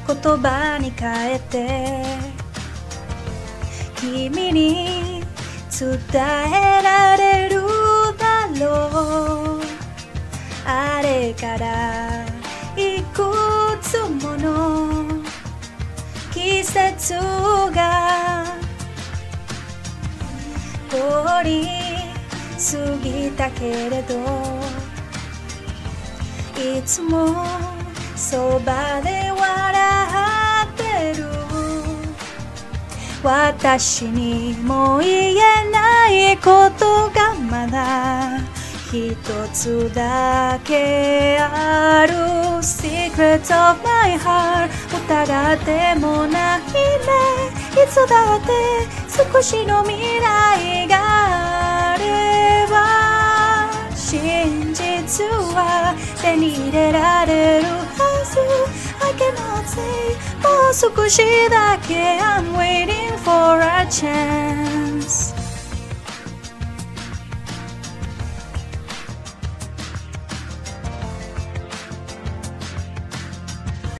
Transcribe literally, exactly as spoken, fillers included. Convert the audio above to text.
言葉に変えて君に伝えられるだろう。あれからいくつもの季節が通り過ぎたけれど、いつもそばで笑ってる。私にも言えないことがまだ一つだけある。 Secret of my heart 疑ってもないね。いつだって少しの未来があれば真実は手に入れられるはず。 I cannot say もう少しだけ I'm waiting for a chance